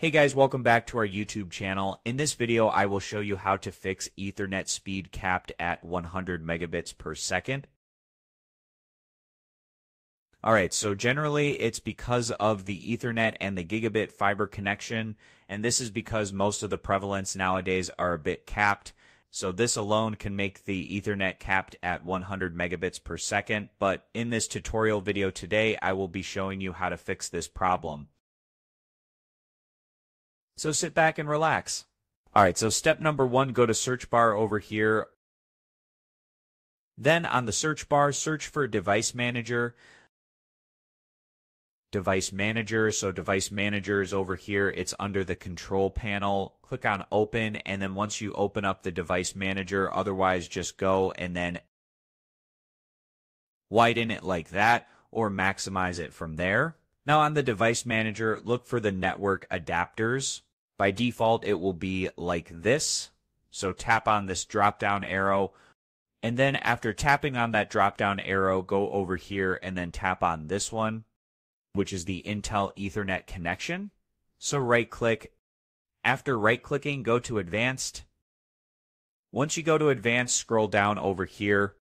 Hey guys, welcome back to our YouTube channel. In this video, I will show you how to fix Ethernet speed capped at 100 megabits per second. Alright, so generally it's because of the Ethernet and the Gigabit fiber connection, and this is because most of the prevalence nowadays are a bit capped. So this alone can make the Ethernet capped at 100 megabits per second, but in this tutorial video today, I will be showing you how to fix this problem. So sit back and relax. Alright, so step number 1, go to search bar over here. Then on the search bar, search for Device Manager. Device Manager, so Device Manager is over here. It's under the Control panel. Click on Open, and then once you open up the Device Manager, otherwise just go and then widen it like that, or maximize it from there. Now on the Device Manager, look for the network adapters. By default, it will be like this. So tap on this drop-down arrow, and then after tapping on that drop-down arrow, go over here and then tap on this one, which is the Intel Ethernet connection. So right-click. After right-clicking, go to Advanced. Once you go to Advanced, scroll down over here.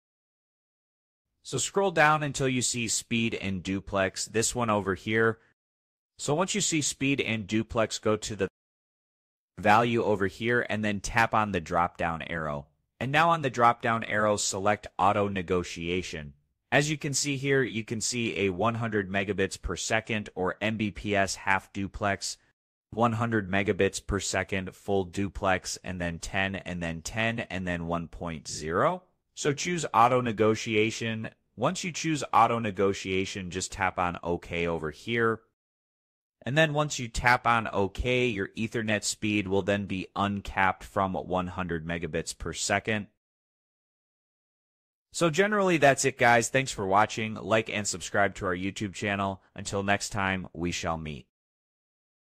So scroll down until you see Speed and Duplex, this one over here. So once you see Speed and Duplex, go to the value over here and then tap on the drop-down arrow. And now on the drop-down arrow, select Auto Negotiation. As you can see here, you can see a 100 megabits per second or Mbps half duplex, 100 megabits per second full duplex, and then 10, and then 10, and then 1.0. So choose Auto Negotiation. Once you choose Auto Negotiation, just tap on OK over here. And then once you tap on OK, your Ethernet speed will then be uncapped from 100 megabits per second. So generally that's it, guys. Thanks for watching. Like and subscribe to our YouTube channel. Until next time, we shall meet.